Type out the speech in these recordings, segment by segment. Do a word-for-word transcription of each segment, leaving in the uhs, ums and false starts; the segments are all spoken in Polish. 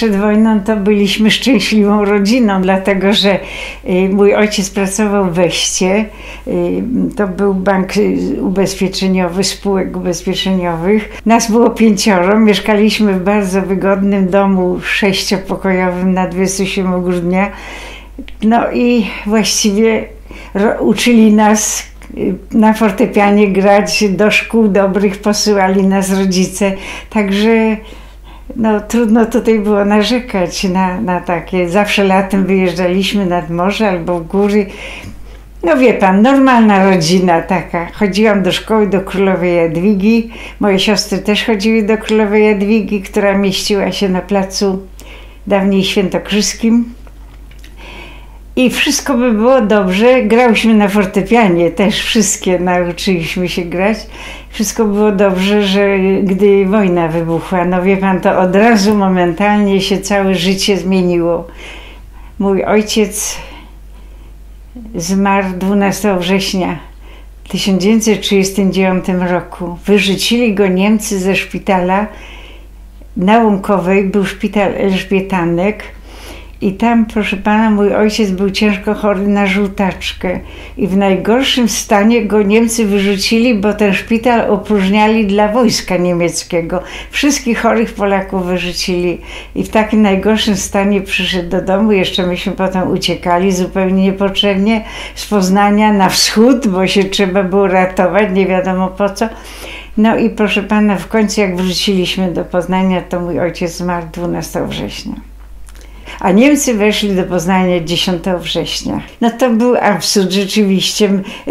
przed wojną to byliśmy szczęśliwą rodziną, dlatego że mój ojciec pracował w Weście. To był bank ubezpieczeniowy, spółek ubezpieczeniowych. Nas było pięcioro, mieszkaliśmy w bardzo wygodnym domu sześciopokojowym na dwudziestego siódmego grudnia. No i właściwie uczyli nas na fortepianie grać, do szkół dobrych posyłali nas rodzice, także no, trudno tutaj było narzekać na, na takie. Zawsze latem wyjeżdżaliśmy nad morze albo w góry. No wie pan, normalna rodzina taka. Chodziłam do szkoły do Królowej Jadwigi. Moje siostry też chodziły do Królowej Jadwigi, która mieściła się na placu dawniej świętokrzyskim. I wszystko by było dobrze. Grałyśmy na fortepianie, też wszystkie nauczyliśmy się grać. Wszystko było dobrze, że gdy wojna wybuchła, no wie pan, to od razu momentalnie się całe życie zmieniło. Mój ojciec zmarł dwunastego września tysiąc dziewięćset trzydziestego dziewiątego roku. Wyrzucili go Niemcy ze szpitala na Łąkowej, był szpital Elżbietanek. I tam, proszę pana, mój ojciec był ciężko chory na żółtaczkę i w najgorszym stanie go Niemcy wyrzucili, bo ten szpital opróżniali dla wojska niemieckiego. Wszystkich chorych Polaków wyrzucili i w takim najgorszym stanie przyszedł do domu. Jeszcze myśmy potem uciekali zupełnie niepotrzebnie z Poznania na wschód, bo się trzeba było ratować, nie wiadomo po co. No i proszę pana, w końcu jak wróciliśmy do Poznania, to mój ojciec zmarł dwunastego września. A Niemcy weszli do Poznania dziesiątego września. No to był absurd rzeczywiście,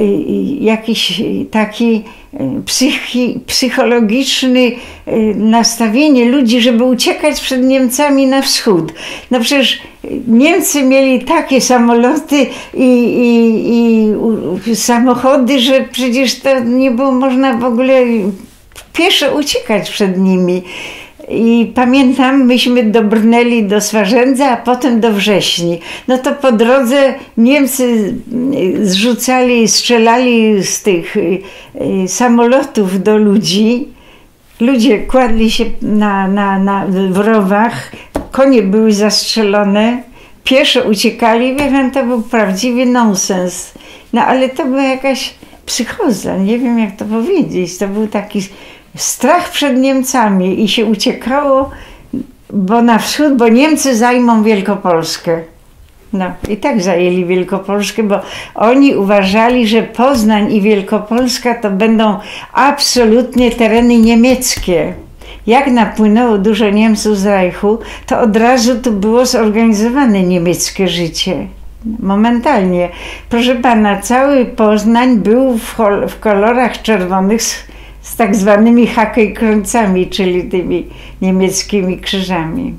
jakiś taki psychi, psychologiczny nastawienie ludzi, żeby uciekać przed Niemcami na wschód. No przecież Niemcy mieli takie samoloty i, i, i samochody, że przecież to nie było można w ogóle pieszo uciekać przed nimi. I pamiętam, myśmy dobrnęli do Swarzędza, a potem do Wrześni. No to po drodze Niemcy zrzucali, strzelali z tych samolotów do ludzi. Ludzie kładli się na, na, na, w rowach, konie były zastrzelone, pieszo uciekali. Wie pan, to był prawdziwy nonsens. No ale to była jakaś psychoza, nie wiem jak to powiedzieć. To był taki strach przed Niemcami i się uciekało, bo na wschód, bo Niemcy zajmą Wielkopolskę. No i tak zajęli Wielkopolskę, bo oni uważali, że Poznań i Wielkopolska to będą absolutnie tereny niemieckie. Jak napłynęło dużo Niemców z Reichu, to od razu tu było zorganizowane niemieckie życie. Momentalnie. Proszę pana, cały Poznań był w, w kolorach czerwonych z, z tak zwanymi hakejkrońcami, czyli tymi niemieckimi krzyżami.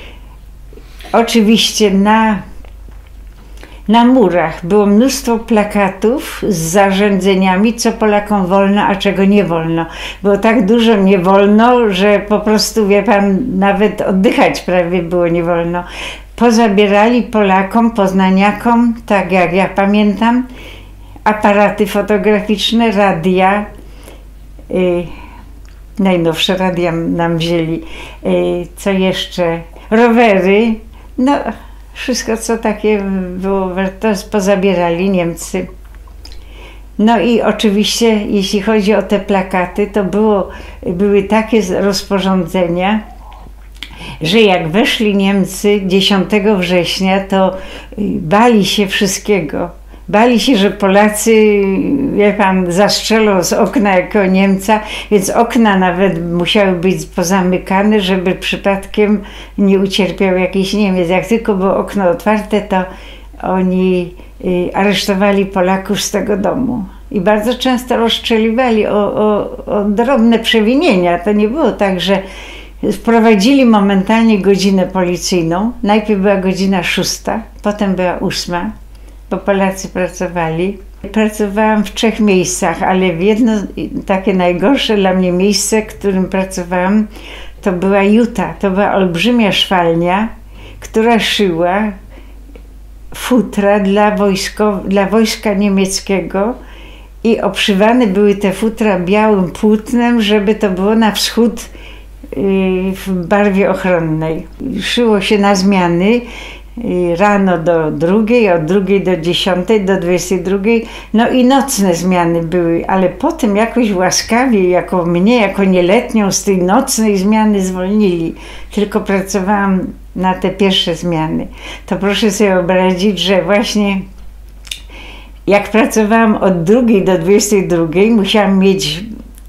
Oczywiście na, na murach było mnóstwo plakatów z zarządzeniami, co Polakom wolno, a czego nie wolno. Było tak dużo nie wolno, że po prostu, wie pan, nawet oddychać prawie było nie wolno. Pozabierali Polakom, poznaniakom, tak jak ja pamiętam, aparaty fotograficzne, radia, yy, najnowsze radia nam wzięli, yy, co jeszcze, rowery, no wszystko co takie było, to pozabierali Niemcy. No i oczywiście jeśli chodzi o te plakaty, to było, były takie rozporządzenia, że jak weszli Niemcy dziesiątego września, to bali się wszystkiego. Bali się, że Polacy, wie pan, zastrzelą z okna jako Niemca, więc okna nawet musiały być pozamykane, żeby przypadkiem nie ucierpiał jakiś Niemiec. Jak tylko było okno otwarte, to oni aresztowali Polaków z tego domu. I bardzo często rozstrzeliwali o, o, o drobne przewinienia. To nie było tak, że wprowadzili momentalnie godzinę policyjną. Najpierw była godzina szósta, potem była ósma, bo Polacy pracowali. Pracowałam w trzech miejscach, ale w jedno takie najgorsze dla mnie miejsce, w którym pracowałam, to była Juta. To była olbrzymia szwalnia, która szyła futra dla, wojsko, dla wojska niemieckiego i obszywane były te futra białym płótnem, żeby to było na wschód w barwie ochronnej. Szyło się na zmiany rano do drugiej, od drugiej do dziesiątej, do dwudziestej drugiej, no i nocne zmiany były, ale potem jakoś łaskawie, jako mnie, jako nieletnią z tej nocnej zmiany zwolnili. Tylko pracowałam na te pierwsze zmiany. To proszę sobie wyobrazić, że właśnie jak pracowałam od drugiej do dwudziestej drugiej, musiałam mieć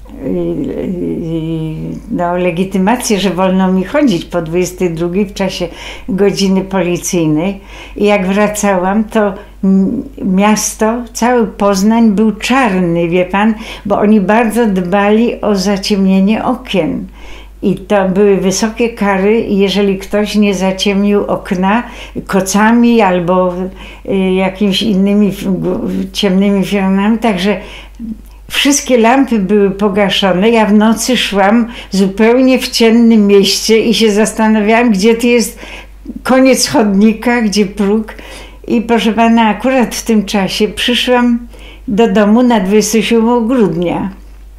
no, legitymację, że wolno mi chodzić po dwudziestej drugiej w czasie godziny policyjnej. I jak wracałam, to miasto, cały Poznań był czarny, wie pan, bo oni bardzo dbali o zaciemnienie okien. I to były wysokie kary, jeżeli ktoś nie zaciemnił okna kocami albo jakimiś innymi ciemnymi filmami. Także wszystkie lampy były pogaszone. Ja w nocy szłam zupełnie w ciemnym mieście i się zastanawiałam, gdzie tu jest koniec chodnika, gdzie próg. I proszę pana, akurat w tym czasie przyszłam do domu na dwudziestego siódmego grudnia.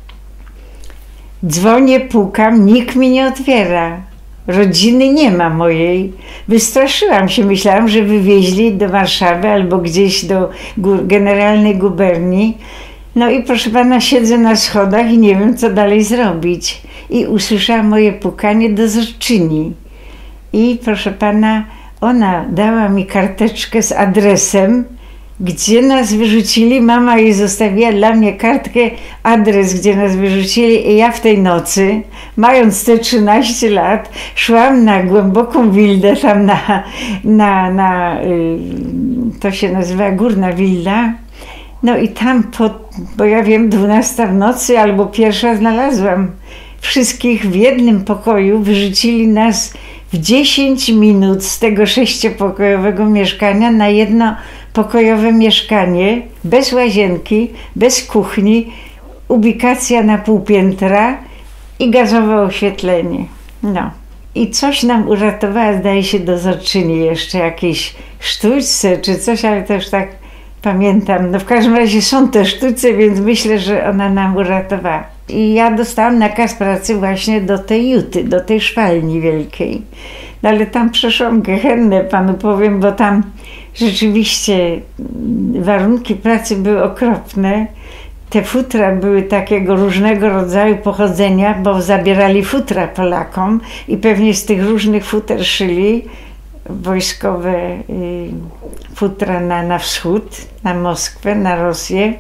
Dzwonię, pukam, nikt mi nie otwiera. Rodziny nie ma mojej. Wystraszyłam się, myślałam, że wywieźli do Warszawy albo gdzieś do generalnej guberni. No i proszę pana, siedzę na schodach i nie wiem, co dalej zrobić. I usłyszałam moje pukanie dozorczyni. I proszę pana, ona dała mi karteczkę z adresem, gdzie nas wyrzucili. Mama jej zostawiła dla mnie kartkę, adres, gdzie nas wyrzucili. I ja w tej nocy, mając te trzynaście lat, szłam na głęboką wildę, tam na, na, na to się nazywa Górna Wilda. No i tam, pod, bo ja wiem, dwunasta w nocy albo pierwsza znalazłam wszystkich w jednym pokoju. Wyrzucili nas w dziesięć minut z tego sześciopokojowego mieszkania na jednopokojowe mieszkanie, bez łazienki, bez kuchni, ubikacja na pół piętra i gazowe oświetlenie. No. I coś nam uratowała, zdaje się, dozorczyni jeszcze jakieś sztućce czy coś, ale to już tak pamiętam. No w każdym razie są te sztuce, więc myślę, że ona nam uratowała. I ja dostałam nakaz pracy właśnie do tej juty, do tej szwalni wielkiej. No ale tam przeszłam gehennę, panu powiem, bo tam rzeczywiście warunki pracy były okropne. Te futra były takiego różnego rodzaju pochodzenia, bo zabierali futra Polakom i pewnie z tych różnych futer szyli wojskowe y, futra na, na wschód, na Moskwę, na Rosję.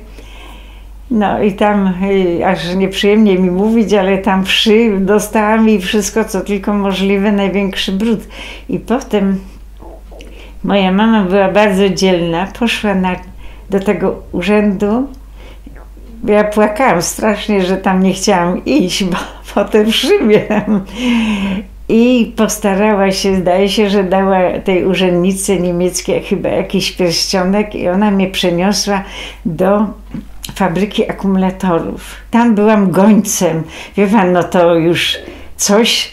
No i tam, y, aż nieprzyjemnie mi mówić, ale tam wszy dostałam i wszystko, co tylko możliwe, największy brud. I potem moja mama była bardzo dzielna, poszła na, do tego urzędu. Ja płakałam strasznie, że tam nie chciałam iść, bo potem wszy miałam. I postarała się, zdaje się, że dała tej urzędnicy niemieckiej chyba jakiś pierścionek i ona mnie przeniosła do fabryki akumulatorów. Tam byłam gońcem. Wie pan, no to już coś,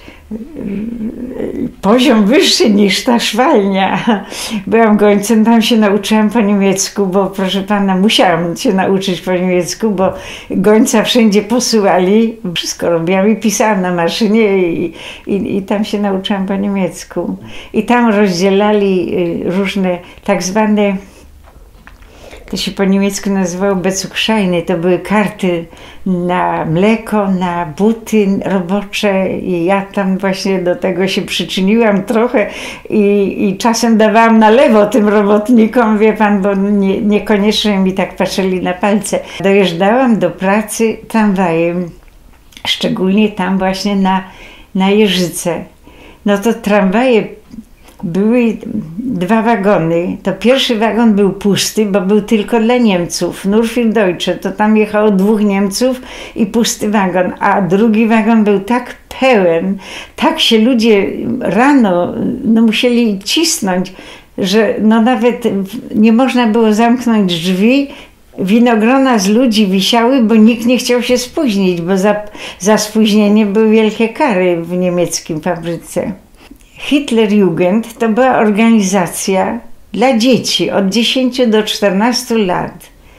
poziom wyższy niż ta szwalnia. Byłam gońcem, tam się nauczyłam po niemiecku, bo proszę pana, musiałam się nauczyć po niemiecku, bo gońca wszędzie posyłali. Wszystko robiłam i pisałam na maszynie i, i, i tam się nauczyłam po niemiecku. I tam rozdzielali różne tak zwane, to się po niemiecku nazywało Bezugscheine, to były karty na mleko, na buty robocze i ja tam właśnie do tego się przyczyniłam trochę i, i czasem dawałam na lewo tym robotnikom, wie pan, bo nie, niekoniecznie mi tak patrzyli na palce. Dojeżdżałam do pracy tramwajem, szczególnie tam właśnie na, na Jeżyce. No to tramwaje były dwa wagony. To pierwszy wagon był pusty, bo był tylko dla Niemców. Nur für Deutsche, to tam jechało dwóch Niemców i pusty wagon. A drugi wagon był tak pełen, tak się ludzie rano no, musieli cisnąć, że no, nawet nie można było zamknąć drzwi. Winogrona z ludzi wisiały, bo nikt nie chciał się spóźnić, bo za, za spóźnienie były wielkie kary w niemieckim fabryce. Hitlerjugend to była organizacja dla dzieci od dziesięciu do czternastu lat.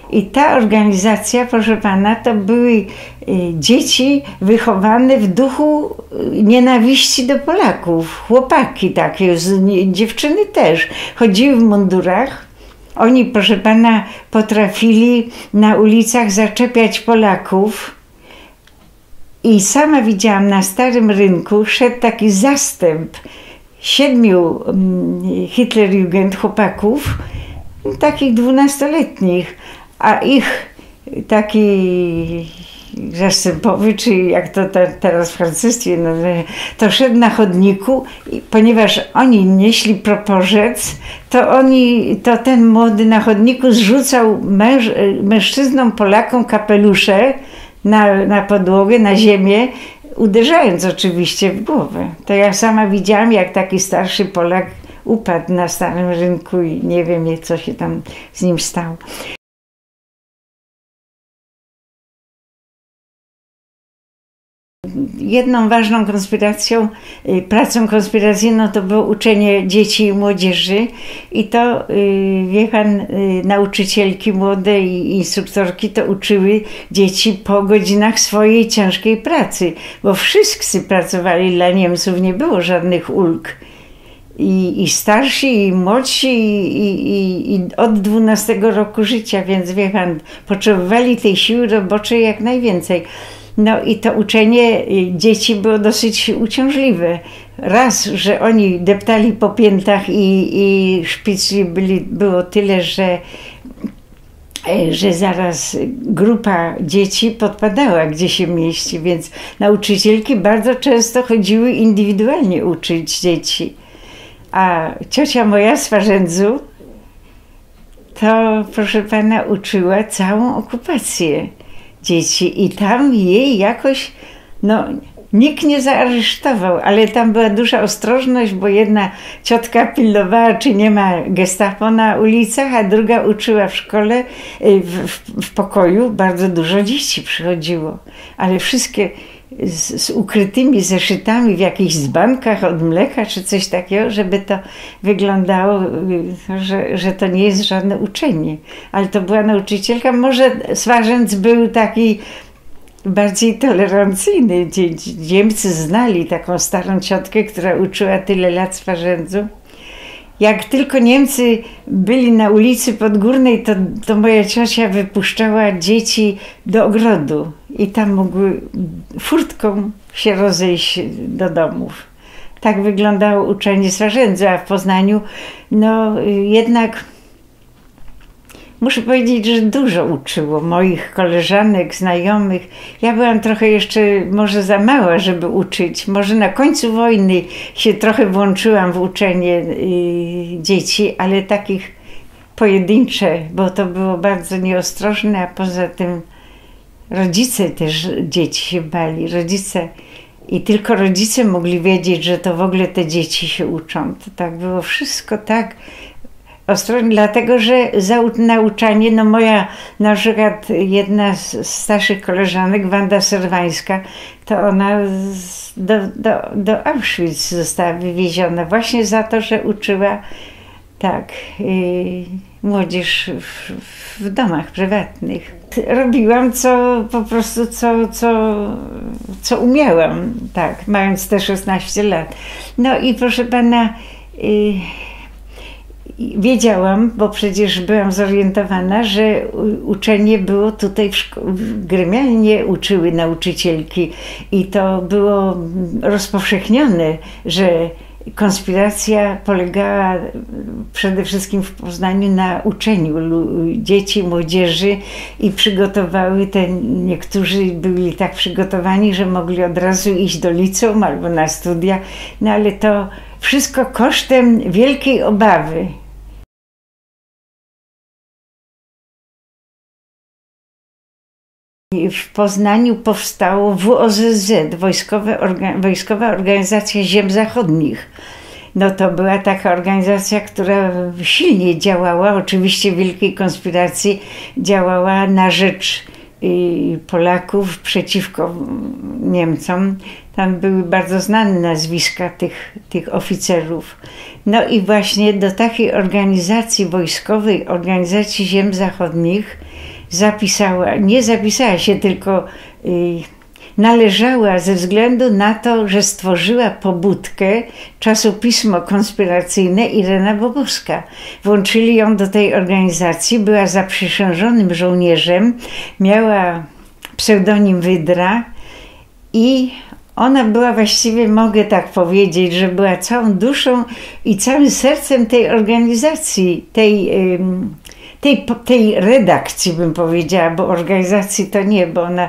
I ta organizacja, proszę pana, to były dzieci wychowane w duchu nienawiści do Polaków. Chłopaki takie, dziewczyny też. Chodziły w mundurach. Oni, proszę pana, potrafili na ulicach zaczepiać Polaków. I sama widziałam, na Starym Rynku szedł taki zastęp siedmiu Hitlerjugend chłopaków, takich dwunastoletnich, a ich taki zastępowy, czy jak to te, teraz w harcerstwie, no, to szedł na chodniku, i ponieważ oni nieśli proporzec, to oni, to ten młody na chodniku zrzucał męż, mężczyznom Polakom kapelusze na, na podłogę, na ziemię, uderzając oczywiście w głowę. To ja sama widziałam, jak taki starszy Polak upadł na Starym Rynku i nie wiem, co się tam z nim stało. Jedną ważną konspiracją, pracą konspiracyjną to było uczenie dzieci i młodzieży i to, wie pan, nauczycielki młode i instruktorki to uczyły dzieci po godzinach swojej ciężkiej pracy, bo wszyscy pracowali dla Niemców, nie było żadnych ulg. I, i starsi, i młodsi, i, i, i od dwunastego roku życia, więc wie pan, potrzebowali tej siły roboczej jak najwięcej. No i to uczenie dzieci było dosyć uciążliwe. Raz, że oni deptali po piętach i, i szpicli byli, było tyle, że, że zaraz grupa dzieci podpadała, gdzie się mieści, więc nauczycielki bardzo często chodziły indywidualnie uczyć dzieci. A ciocia moja z Farzędzu to, proszę pana, uczyła całą okupację dzieci i tam jej jakoś, no nikt nie zaaresztował, ale tam była duża ostrożność, bo jedna ciotka pilnowała, czy nie ma gestapo na ulicach, a druga uczyła w szkole, w, w, w pokoju bardzo dużo dzieci przychodziło, ale wszystkie z, z ukrytymi zeszytami w jakichś dzbankach od mleka czy coś takiego, żeby to wyglądało, że, że to nie jest żadne uczenie. Ale to była nauczycielka, może Swarzędz był taki bardziej tolerancyjny. Niemcy znali taką starą ciotkę, która uczyła tyle lat Swarzędzu. Jak tylko Niemcy byli na ulicy Podgórnej, to, to moja ciocia wypuszczała dzieci do ogrodu i tam mogły furtką się rozejść do domów. Tak wyglądało uczenie Swarzędza, a w Poznaniu no jednak muszę powiedzieć, że dużo uczyło moich koleżanek, znajomych. Ja byłam trochę jeszcze może za mała, żeby uczyć. Może na końcu wojny się trochę włączyłam w uczenie y, dzieci, ale takich pojedyncze, bo to było bardzo nieostrożne, a poza tym rodzice też dzieci się bali. Rodzice i tylko rodzice mogli wiedzieć, że to w ogóle te dzieci się uczą. To tak było wszystko tak ostrożnie, dlatego że za nauczanie, no moja na przykład jedna z starszych koleżanek, Wanda Serwańska, to ona z, do, do, do Auschwitz została wywieziona właśnie za to, że uczyła tak yy, młodzież w, w domach prywatnych. Robiłam co po prostu co, co, co umiałam, tak, mając te szesnaście lat. No i proszę pana, yy, wiedziałam, bo przecież byłam zorientowana, że uczenie było tutaj w, w gremialnie uczyły nauczycielki i to było rozpowszechnione, że konspiracja polegała przede wszystkim w Poznaniu na uczeniu dzieci, młodzieży i przygotowały te, niektórzy byli tak przygotowani, że mogli od razu iść do liceum albo na studia, no ale to wszystko kosztem wielkiej obawy. W Poznaniu powstało W O Z Z, Wojskowe Orga- Wojskowa Organizacja Ziem Zachodnich. No to była taka organizacja, która silnie działała, oczywiście w wielkiej konspiracji, działała na rzecz y, Polaków przeciwko Niemcom. Tam były bardzo znane nazwiska tych, tych oficerów. No i właśnie do takiej organizacji wojskowej, Organizacji Ziem Zachodnich, zapisała, nie zapisała się, tylko y, należała ze względu na to, że stworzyła pobudkę, czasopismo konspiracyjne Irena Bobowska. Włączyli ją do tej organizacji, była zaprzysiężonym żołnierzem, miała pseudonim Wydra i ona była właściwie, mogę tak powiedzieć, że była całą duszą i całym sercem tej organizacji, tej, tej, tej redakcji, bym powiedziała, bo organizacji to nie, bo ona,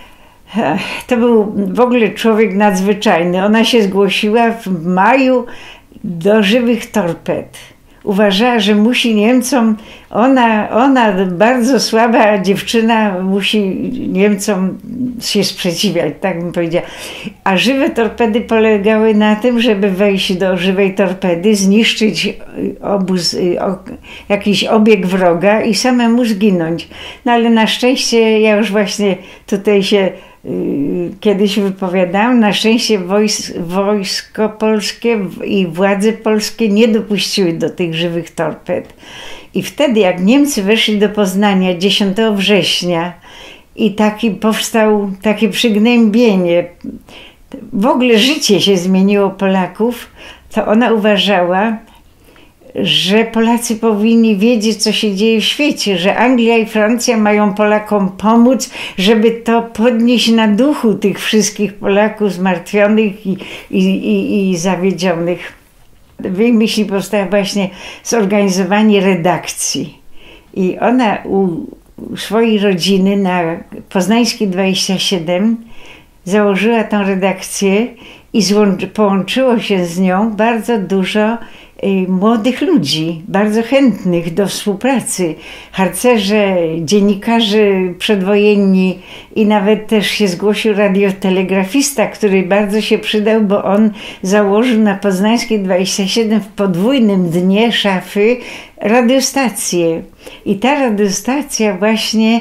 to był w ogóle człowiek nadzwyczajny. Ona się zgłosiła w maju do Żywych Torped. Uważała, że musi Niemcom, ona, ona bardzo słaba dziewczyna, musi Niemcom się sprzeciwiać, tak bym powiedziała. A Żywe Torpedy polegały na tym, żeby wejść do Żywej Torpedy, zniszczyć obóz, jakiś obieg wroga i samemu zginąć. No ale na szczęście, ja już właśnie tutaj się kiedyś wypowiadałam, na szczęście wojs wojsko polskie i władze polskie nie dopuściły do tych Żywych Torped. I wtedy, jak Niemcy weszli do Poznania dziesiątego września i taki powstał takie przygnębienie, w ogóle życie się zmieniło Polaków, to ona uważała, że Polacy powinni wiedzieć, co się dzieje w świecie, że Anglia i Francja mają Polakom pomóc, żeby to podnieść na duchu tych wszystkich Polaków zmartwionych i, i, i, i zawiedzionych. W jej myśli powstała właśnie zorganizowanie redakcji. I ona u swojej rodziny na Poznańskiej dwadzieścia siedem założyła tę redakcję i połączyło się z nią bardzo dużo młodych ludzi, bardzo chętnych do współpracy. Harcerze, dziennikarze przedwojenni i nawet też się zgłosił radiotelegrafista, który bardzo się przydał, bo on założył na Poznańskiej dwadzieścia siedem w podwójnym dnie szafy radiostację. I ta radiostacja właśnie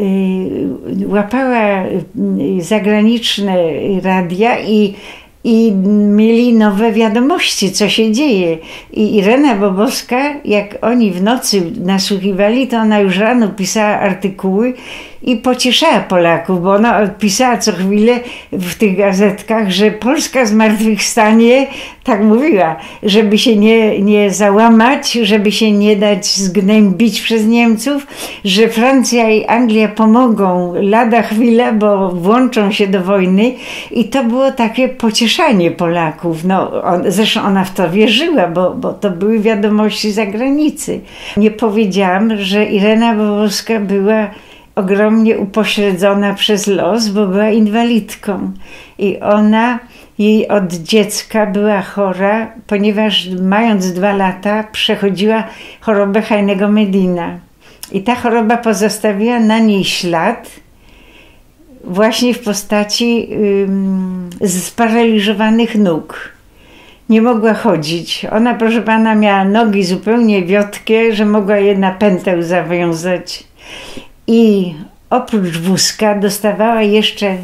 y, łapała y, zagraniczne radia i I mieli nowe wiadomości, co się dzieje. I Irena Bobowska, jak oni w nocy nasłuchiwali, to ona już rano pisała artykuły i pocieszała Polaków, bo ona pisała co chwilę w tych gazetkach, że Polska zmartwychwstanie, tak mówiła, żeby się nie, nie załamać, żeby się nie dać zgnębić przez Niemców, że Francja i Anglia pomogą lada chwila, bo włączą się do wojny. I to było takie pocieszanie Polaków. No, on, zresztą ona w to wierzyła, bo, bo to były wiadomości z zagranicy. Nie powiedziałam, że Irena Bobowska była ogromnie upośledzona przez los, bo była inwalidką. I ona, jej od dziecka była chora, ponieważ mając dwa lata przechodziła chorobę Heinego Medina. I ta choroba pozostawiła na niej ślad właśnie w postaci ym, sparaliżowanych nóg. Nie mogła chodzić. Ona, proszę pana, miała nogi zupełnie wiotkie, że mogła je na pętel zawiązać. I oprócz wózka dostawała jeszcze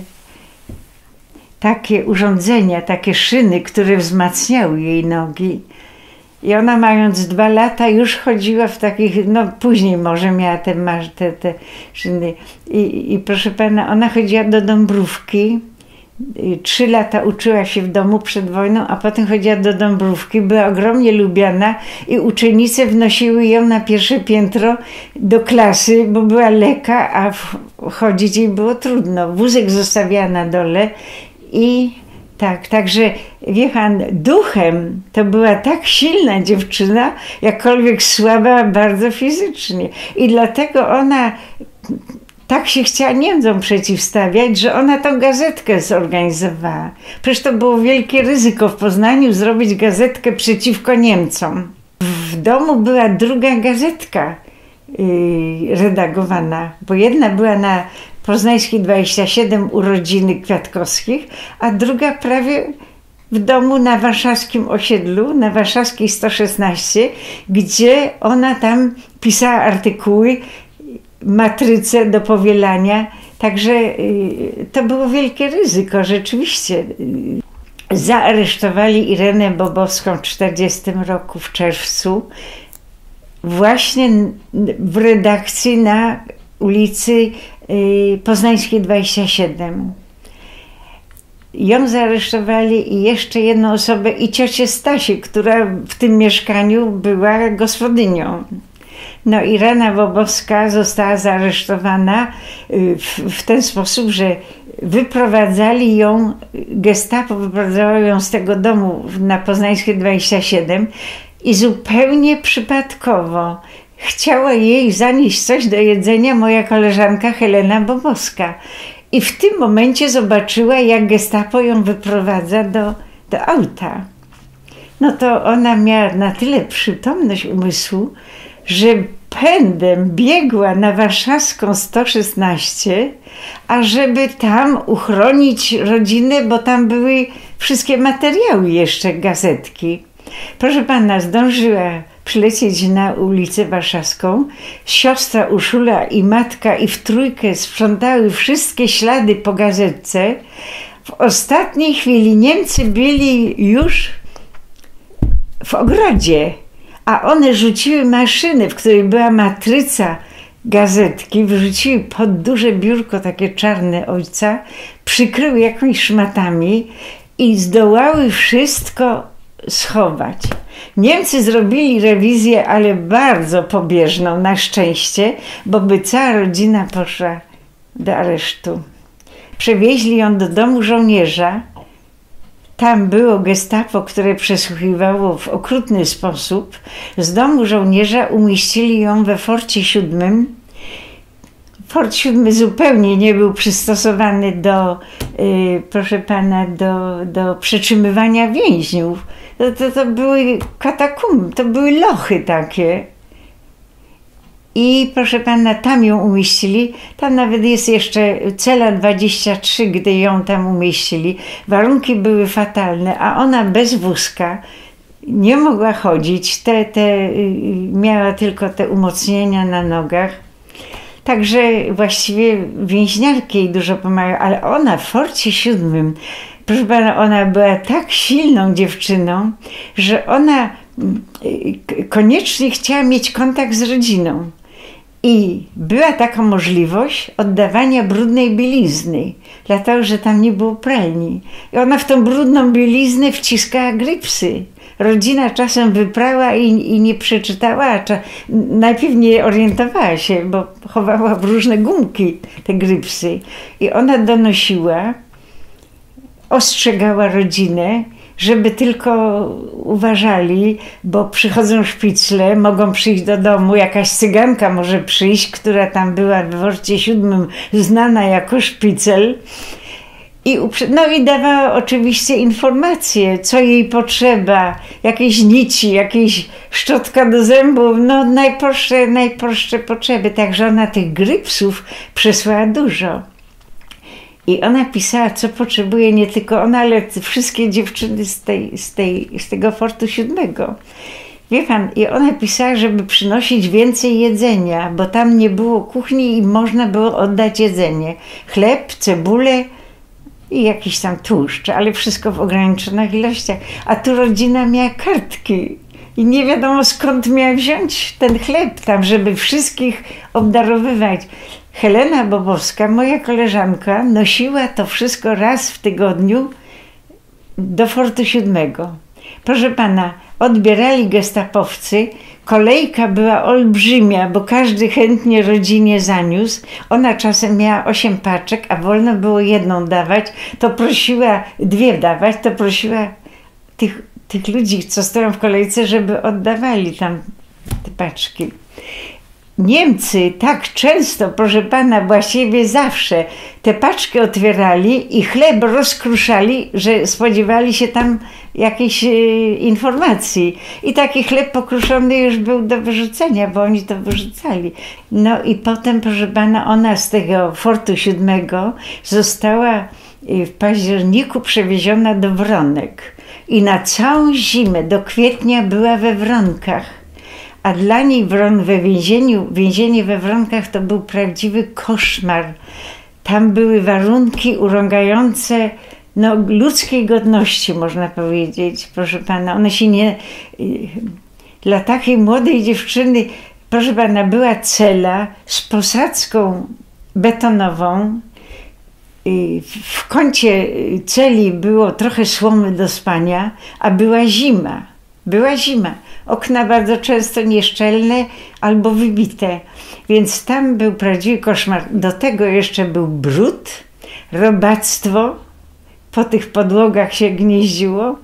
takie urządzenia, takie szyny, które wzmacniały jej nogi. I ona, mając dwa lata, już chodziła w takich, no później może miała te, te, te szyny. I, I proszę pana, ona chodziła do Dąbrówki. Trzy lata uczyła się w domu przed wojną, a potem chodziła do Dąbrówki, była ogromnie lubiana i uczennice wnosiły ją na pierwsze piętro do klasy, bo była lekka, a chodzić jej było trudno. Wózek zostawiała na dole i tak, także wie pan, duchem to była tak silna dziewczyna, jakkolwiek słaba bardzo fizycznie. I dlatego ona tak się chciała Niemcom przeciwstawiać, że ona tą gazetkę zorganizowała. Przecież to było wielkie ryzyko w Poznaniu zrobić gazetkę przeciwko Niemcom. W domu była druga gazetka yy, redagowana, bo jedna była na Poznańskiej dwadzieścia siedem urodziny Kwiatkowskich, a druga prawie w domu na warszawskim osiedlu, na warszawskiej sto szesnaście, gdzie ona tam pisała artykuły, matryce do powielania. Także y, to było wielkie ryzyko, rzeczywiście. Y, zaaresztowali Irenę Bobowską w tysiąc dziewięćset czterdziestym roku w czerwcu właśnie w redakcji na ulicy Poznańskiej dwadzieścia siedem. Ją zaaresztowali i jeszcze jedną osobę i ciocię Stasię, która w tym mieszkaniu była gospodynią. No i Rana Bobowska została zaaresztowana w, w ten sposób, że wyprowadzali ją, gestapo wyprowadzało ją z tego domu na Poznańskiej dwadzieścia siedem i zupełnie przypadkowo chciała jej zanieść coś do jedzenia moja koleżanka Helena Bobowska. I w tym momencie zobaczyła, jak gestapo ją wyprowadza do, do auta. No to ona miała na tyle przytomność umysłu, że pędem biegła na warszawską sto szesnaście, ażeby tam uchronić rodzinę, bo tam były wszystkie materiały jeszcze, gazetki. Proszę pana, zdążyła przylecieć na ulicę Warszawską. Siostra Urszula i matka i w trójkę sprzątały wszystkie ślady po gazetce. W ostatniej chwili Niemcy byli już w ogrodzie, a one rzuciły maszynę, w której była matryca gazetki, wrzuciły pod duże biurko takie czarne ojca, przykryły jakimiś szmatami i zdołały wszystko schować. Niemcy zrobili rewizję, ale bardzo pobieżną, na szczęście, bo by cała rodzina poszła do aresztu. Przewieźli ją do domu żołnierza. Tam było gestapo, które przesłuchiwało w okrutny sposób. Z domu żołnierza umieścili ją we Forcie siódmym. Fort siódmy zupełnie nie był przystosowany do, yy, proszę pana, do, do przetrzymywania więźniów. To, to, to były katakumby, to były lochy takie. I proszę pana, tam ją umieścili. Tam nawet jest jeszcze cela dwadzieścia trzy, gdy ją tam umieścili. Warunki były fatalne, a ona bez wózka nie mogła chodzić. Te, te, miała tylko te umocnienia na nogach. Także właściwie więźniarki jej dużo pomagały, ale ona w Forcie siódmym, proszę pana, ona była tak silną dziewczyną, że ona koniecznie chciała mieć kontakt z rodziną. I była taka możliwość oddawania brudnej bielizny, dlatego że tam nie było pralni. I ona w tą brudną bieliznę wciskała grypsy. Rodzina czasem wyprała i, i nie przeczytała, cza, najpierw nie orientowała się, bo chowała w różne gumki te grypsy. I ona donosiła, ostrzegała rodzinę, żeby tylko uważali, bo przychodzą szpicle, mogą przyjść do domu, jakaś cyganka może przyjść, która tam była w Forcie siódmym znana jako szpicel. I, no i dawała oczywiście informacje, co jej potrzeba, jakieś nici, jakieś szczotka do zębów, no najprostsze, najprostsze potrzeby. Także ona tych grypsów przesłała dużo. I ona pisała, co potrzebuje, nie tylko ona, ale wszystkie dziewczyny z, tej, z, tej, z tego Fortu siódmego. Wie pan, i ona pisała, żeby przynosić więcej jedzenia, bo tam nie było kuchni i można było oddać jedzenie. Chleb, cebulę i jakiś tam tłuszcz, ale wszystko w ograniczonych ilościach. A tu rodzina miała kartki i nie wiadomo skąd miała wziąć ten chleb tam, żeby wszystkich obdarowywać. Helena Bobowska, moja koleżanka, nosiła to wszystko raz w tygodniu do Fortu siódmego. Proszę pana, odbierali gestapowcy, kolejka była olbrzymia, bo każdy chętnie rodzinie zaniósł. Ona czasem miała osiem paczek, a wolno było jedną dawać, to prosiła, dwie dawać, to prosiła tych, tych ludzi, co stoją w kolejce, żeby oddawali tam te paczki. Niemcy tak często, proszę pana, właściwie zawsze te paczki otwierali i chleb rozkruszali, że spodziewali się tam jakiejś e, informacji. I taki chleb pokruszony już był do wyrzucenia, bo oni to wyrzucali. No i potem, proszę pana, ona z tego Fortu siódmego została w październiku przewieziona do Wronek. I na całą zimę, do kwietnia była we Wronkach. A dla niej Wron we więzieniu, więzienie we Wronkach to był prawdziwy koszmar. Tam były warunki urągające no, ludzkiej godności, można powiedzieć, proszę pana. One się nie... Dla takiej młodej dziewczyny proszę pana, była cela z posadzką betonową. W kącie celi było trochę słomy do spania, a była zima. Była zima. Okna bardzo często nieszczelne albo wybite, więc tam był prawdziwy koszmar. Do tego jeszcze był brud, robactwo, po tych podłogach się gnieździło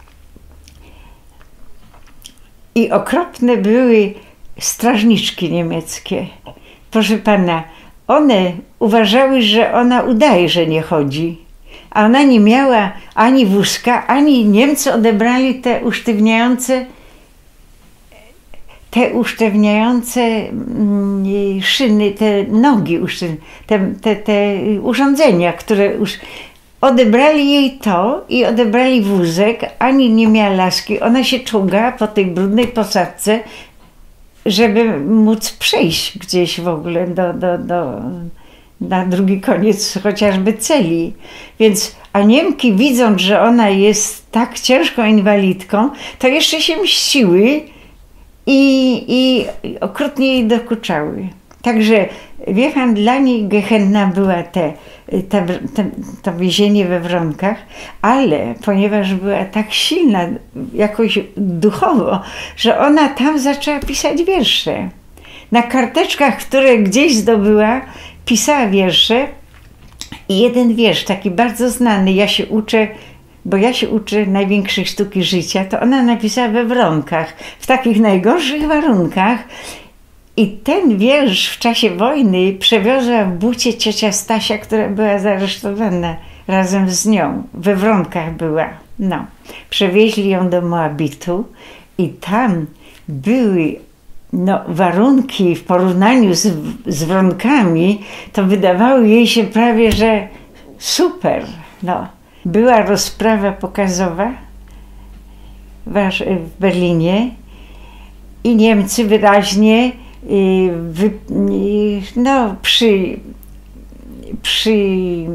i okropne były strażniczki niemieckie. Proszę pana, one uważały, że ona udaje, że nie chodzi, a ona nie miała ani wózka, ani Niemcy odebrali te usztywniające te usztywniające szyny, te nogi, te, te, te urządzenia, które już odebrali jej to i odebrali wózek, ani nie miała laski. Ona się czołgała po tej brudnej posadzce, żeby móc przejść gdzieś w ogóle do, do, do, na drugi koniec chociażby celi. Więc, a Niemki, widząc, że ona jest tak ciężką inwalidką, to jeszcze się mściły i, i okrutnie jej dokuczały. Także, wie pan, dla niej gehenna była te, te, te, to więzienie we Wronkach, ale ponieważ była tak silna jakoś duchowo, że ona tam zaczęła pisać wiersze. Na karteczkach, które gdzieś zdobyła, pisała wiersze i jeden wiersz, taki bardzo znany, ja się uczę, bo ja się uczę największej sztuki życia, to ona napisała we Wronkach, w takich najgorszych warunkach. I ten wiersz w czasie wojny przewiozła w bucie ciocia Stasia, która była zaresztowana razem z nią. We Wronkach była. No. Przewieźli ją do Moabitu i tam były no, warunki w porównaniu z, z Wronkami, to wydawały jej się prawie, że super. No. Była rozprawa pokazowa w Berlinie i Niemcy wyraźnie I, wy, i, no, przy, przy i,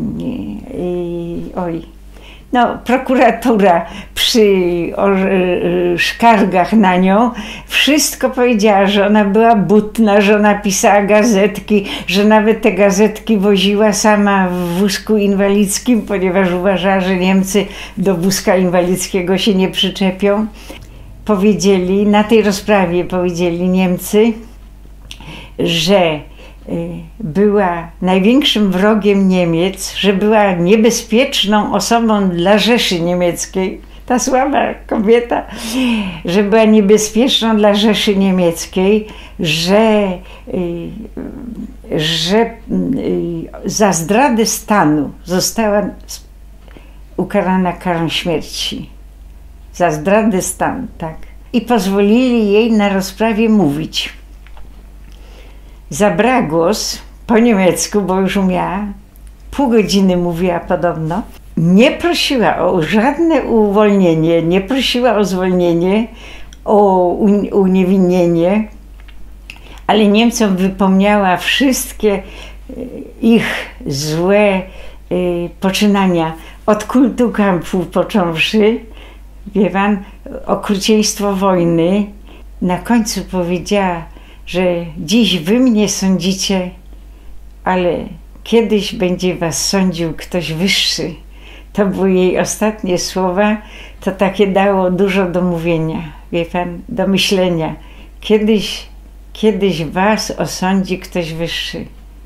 oj, no, prokuratura przy o, skargach na nią wszystko powiedziała, że ona była butna, że ona pisała gazetki, że nawet te gazetki woziła sama w wózku inwalidzkim, ponieważ uważała, że Niemcy do wózka inwalidzkiego się nie przyczepią. Powiedzieli, na tej rozprawie powiedzieli Niemcy, że była największym wrogiem Niemiec, że była niebezpieczną osobą dla Rzeszy Niemieckiej. Ta słaba kobieta, że była niebezpieczną dla Rzeszy Niemieckiej, że, że za zdradę stanu została ukarana karą śmierci. Za zdradę stanu, tak. I pozwolili jej na rozprawie mówić. Zabrała głos po niemiecku, bo już umiała. Pół godziny mówiła podobno. Nie prosiła o żadne uwolnienie, nie prosiła o zwolnienie, o uniewinnienie, ale Niemcom wypomniała wszystkie ich złe poczynania, od kultu kampów począwszy, wie pan, okrucieństwo wojny. Na końcu powiedziała, że dziś wy mnie sądzicie, ale kiedyś będzie was sądził ktoś wyższy. To były jej ostatnie słowa, to takie dało dużo do mówienia, wie pan, do myślenia. Kiedyś, kiedyś was osądzi ktoś wyższy.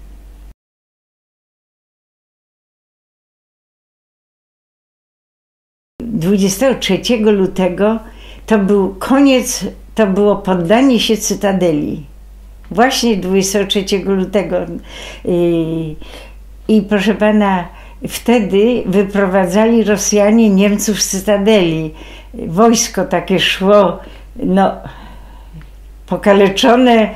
dwudziestego trzeciego lutego to był koniec, to było poddanie się Cytadeli. Właśnie dwudziestego trzeciego lutego. I, i proszę pana, wtedy wyprowadzali Rosjanie Niemców z Cytadeli. Wojsko takie szło, no, pokaleczone,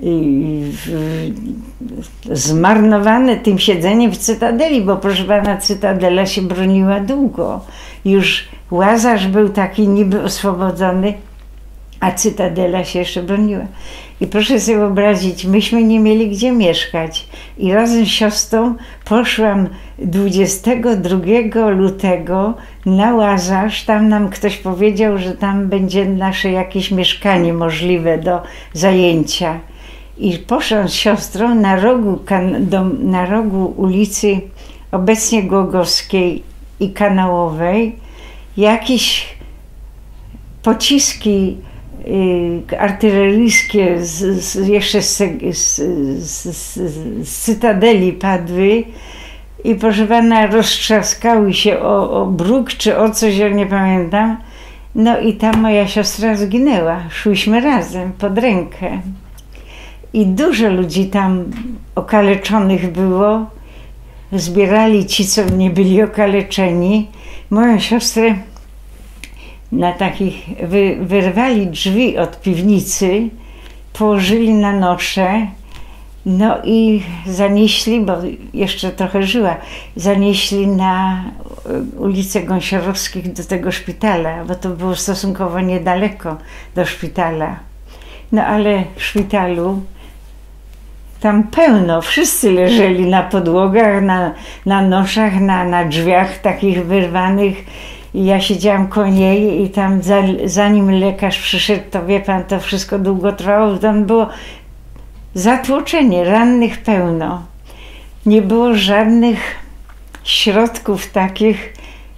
zmarnowane tym siedzeniem w Cytadeli, bo proszę pana, Cytadela się broniła długo. Już Łazarz był taki niby oswobodzony, a Cytadela się jeszcze broniła. I proszę sobie wyobrazić, myśmy nie mieli gdzie mieszkać. I razem z siostrą poszłam dwudziestego drugiego lutego na Łazarz. Tam nam ktoś powiedział, że tam będzie nasze jakieś mieszkanie możliwe do zajęcia. I poszłam z siostrą na rogu, do, na rogu ulicy obecnie Głogowskiej i Kanałowej. Jakieś pociski y, artyleryjskie z, z, jeszcze z, z, z, z Cytadeli padły i proszę pana, roztrzaskały się o, o bruk czy o coś, ja nie pamiętam. No i ta moja siostra zginęła. Szłyśmy razem pod rękę. I dużo ludzi tam okaleczonych było. Zbierali ci, co nie byli okaleczeni. Moją siostrę na takich, wy, wyrwali drzwi od piwnicy, położyli na nosze, no i zanieśli, bo jeszcze trochę żyła, zanieśli na ulicę Gąsiorowskich do tego szpitala, bo to było stosunkowo niedaleko do szpitala. No ale w szpitalu tam pełno, wszyscy leżeli na podłogach, na, na noszach, na, na drzwiach takich wyrwanych. I ja siedziałam koło niej i tam za, zanim lekarz przyszedł, to wie pan, to wszystko długo trwało. Tam było zatłoczenie, rannych pełno. Nie było żadnych środków takich,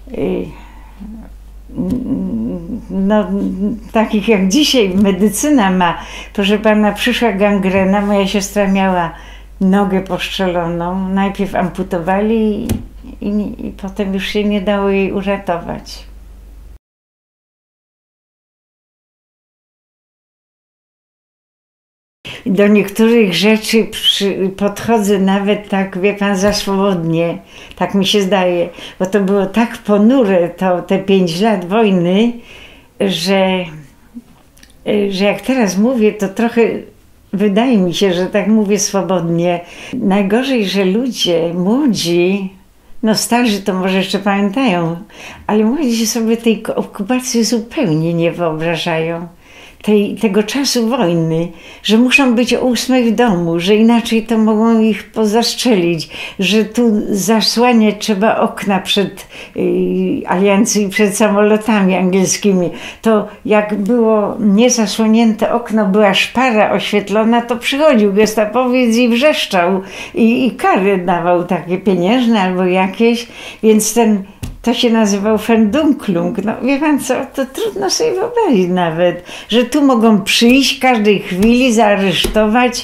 no, takich jak dzisiaj medycyna ma. Proszę pana, przyszła gangrena, moja siostra miała nogę postrzeloną, najpierw amputowali i, i, i potem już się nie dało jej uratować. Do niektórych rzeczy przy, podchodzę nawet tak, wie pan, za swobodnie, tak mi się zdaje, bo to było tak ponure, to, te pięć lat wojny, że, że jak teraz mówię, to trochę wydaje mi się, że tak mówię swobodnie. Najgorzej, że ludzie młodzi, no starzy to może jeszcze pamiętają, ale młodzi sobie tej okupacji zupełnie nie wyobrażają. Tej, tego czasu wojny, że muszą być o ósmej w domu, że inaczej to mogą ich pozastrzelić, że tu zasłaniać trzeba okna przed y, aliancji, przed samolotami angielskimi. To jak było niezasłonięte okno, była szpara oświetlona, to przychodził gestapowiec i wrzeszczał i, i kary dawał takie pieniężne albo jakieś, więc ten to się nazywał Verdunklung. No wie pan co, to trudno sobie wyobrazić nawet, że tu mogą przyjść każdej chwili, zaaresztować.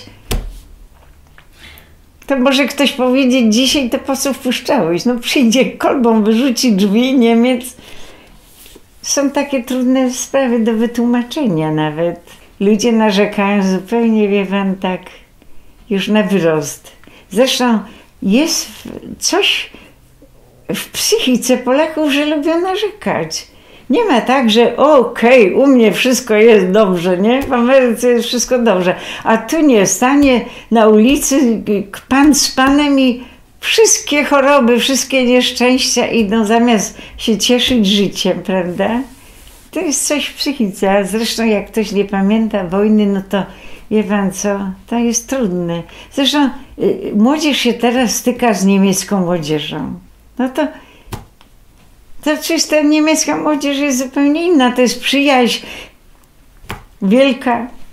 To może ktoś powiedzieć dzisiaj, to po co wpuszczałeś? No przyjdzie kolbą, wyrzuci drzwi Niemiec. Są takie trudne sprawy do wytłumaczenia nawet. Ludzie narzekają zupełnie, wie pan, tak już na wyrost. Zresztą jest coś w psychice Polaków, że lubią narzekać. Nie ma tak, że okej, okay, u mnie wszystko jest dobrze, nie? W Ameryce jest wszystko dobrze. A tu nie, stanie na ulicy pan z panem i wszystkie choroby, wszystkie nieszczęścia idą zamiast się cieszyć życiem, prawda? To jest coś w psychice. A zresztą jak ktoś nie pamięta wojny, no to wie pan co, to jest trudne. Zresztą y, młodzież się teraz styka z niemiecką młodzieżą. No to, to czysta niemiecka młodzież jest zupełnie inna. To jest przyjaźń wielka.